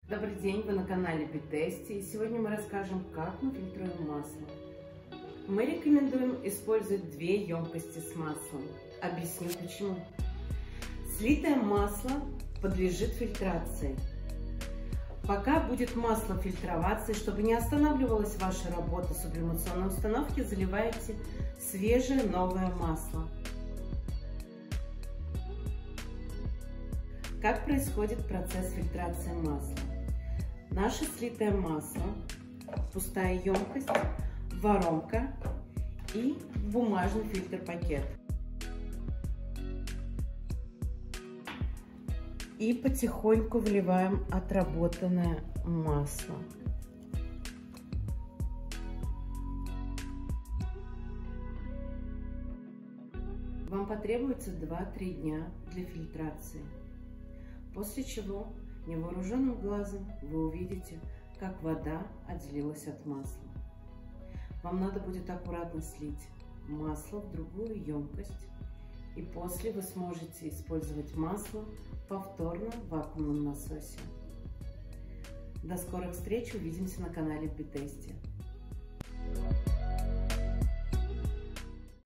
Добрый день, вы на канале Битести, и сегодня мы расскажем, как мы фильтруем масло. Мы рекомендуем использовать две емкости с маслом. Объясню почему. Слитое масло подлежит фильтрации. Пока будет масло фильтроваться, и чтобы не останавливалась ваша работа сублимационной установки, заливаете свежее новое масло. Как происходит процесс фильтрации масла? Наше слитое масло, пустая емкость, воронка и бумажный фильтр-пакет. И потихоньку вливаем отработанное масло. Вам потребуется 2-3 дня для фильтрации, после чего невооруженным глазом вы увидите, как вода отделилась от масла. Вам надо будет аккуратно слить масло в другую емкость, и после вы сможете использовать масло повторно в вакуумном насосе. До скорых встреч, увидимся на канале Битести.